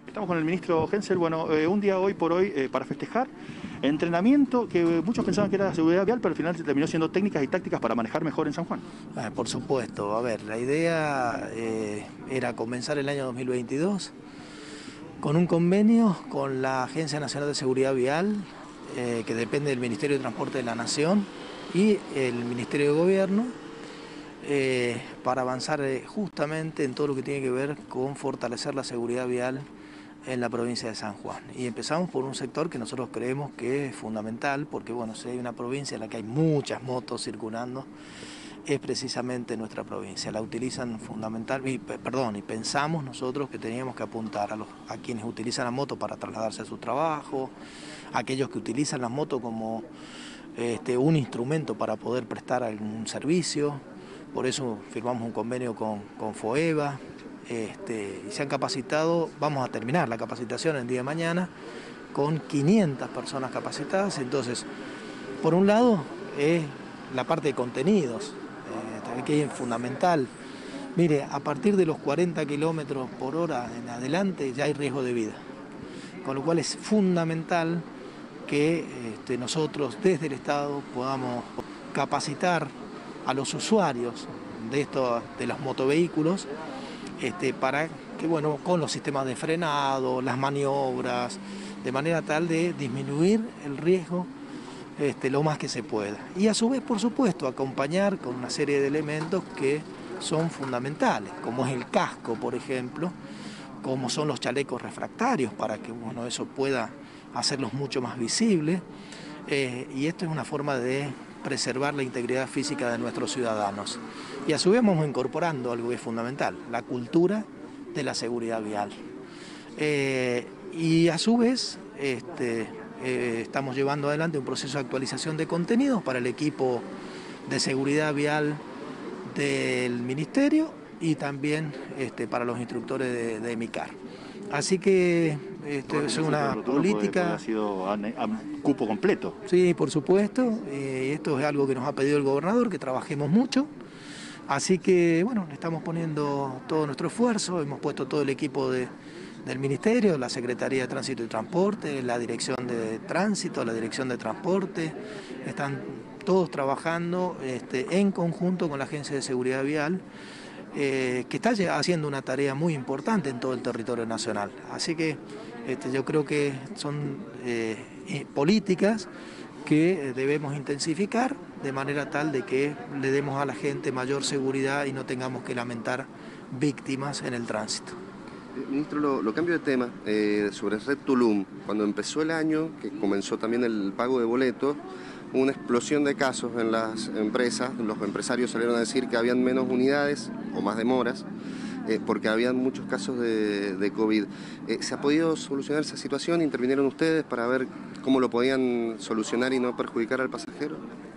Estamos con el ministro Hensel. Bueno, un día hoy por hoy para festejar entrenamiento que muchos pensaban que era seguridad vial, pero al final terminó siendo técnicas y tácticas para manejar mejor en San Juan. Por supuesto, a ver, la idea era comenzar el año 2022 con un convenio con la Agencia Nacional de Seguridad Vial, que depende del Ministerio de Transporte de la Nación y el Ministerio de Gobierno, para avanzar justamente en todo lo que tiene que ver con fortalecer la seguridad vial en la provincia de San Juan. Y empezamos por un sector que nosotros creemos que es fundamental, porque bueno, si hay una provincia en la que hay muchas motos circulando, es precisamente nuestra provincia. La utilizan y pensamos nosotros que teníamos que apuntar a quienes utilizan la moto para trasladarse a su trabajo, a aquellos que utilizan la moto como un instrumento para poder prestar algún servicio. Por eso firmamos un convenio con FOEVA, y se han capacitado. Vamos a terminar la capacitación el día de mañana con 500 personas capacitadas. Entonces, por un lado es la parte de contenidos, que es fundamental. Mire, a partir de los 40 kilómetros por hora en adelante ya hay riesgo de vida, con lo cual es fundamental que nosotros desde el Estado podamos capacitar a los usuarios de los motovehículos, para que, bueno, con los sistemas de frenado, las maniobras, de manera tal de disminuir el riesgo lo más que se pueda. Y a su vez, por supuesto, acompañar con una serie de elementos que son fundamentales, como es el casco, por ejemplo, como son los chalecos refractarios, para que bueno, eso pueda hacerlos mucho más visibles. Y esto es una forma de preservar la integridad física de nuestros ciudadanos. Y a su vez vamos incorporando algo que es fundamental, la cultura de la seguridad vial. Y a su vez estamos llevando adelante un proceso de actualización de contenidos para el equipo de seguridad vial del Ministerio y también para los instructores de EMICAR. Así que es una política... Ha sido a cupo completo. Sí, por supuesto. Esto es algo que nos ha pedido el gobernador, que trabajemos mucho. Así que, bueno, le estamos poniendo todo nuestro esfuerzo. Hemos puesto todo el equipo del Ministerio, la Secretaría de Tránsito y Transporte, la Dirección de Tránsito, la Dirección de Transporte. Están todos trabajando en conjunto con la Agencia de Seguridad Vial, que está haciendo una tarea muy importante en todo el territorio nacional. Así que yo creo que son políticas que debemos intensificar de manera tal de que le demos a la gente mayor seguridad y no tengamos que lamentar víctimas en el tránsito. Ministro, lo cambio de tema, sobre Red Tulum. Cuando empezó el año, que comenzó también el pago de boletos, hubo una explosión de casos en las empresas. Los empresarios salieron a decir que habían menos unidades o más demoras, porque habían muchos casos de COVID. ¿Se ha podido solucionar esa situación? ¿Intervinieron ustedes para ver cómo lo podían solucionar y no perjudicar al pasajero?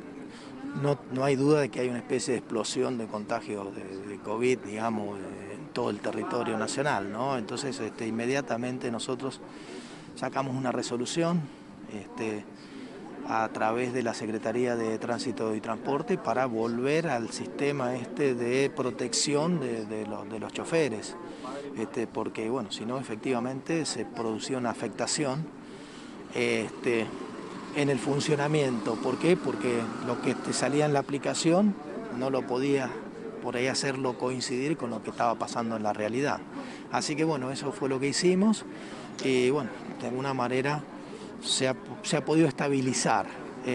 No hay duda de que hay una especie de explosión de contagios de COVID, digamos, en todo el territorio nacional, ¿no? Entonces, inmediatamente nosotros sacamos una resolución a través de la Secretaría de Tránsito y Transporte para volver al sistema de protección de los choferes, porque, bueno, si no, efectivamente se producía una afectación en el funcionamiento. ¿Por qué? Porque lo que te salía en la aplicación no lo podía por ahí hacerlo coincidir con lo que estaba pasando en la realidad. Así que bueno, eso fue lo que hicimos y bueno, de alguna manera se ha podido estabilizar.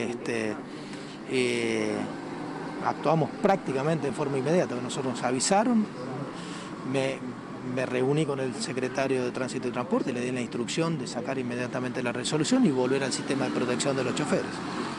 Actuamos prácticamente de forma inmediata, nosotros nos avisaron, me reuní con el secretario de Tránsito y Transporte y le di la instrucción de sacar inmediatamente la resolución y volver al sistema de protección de los choferes.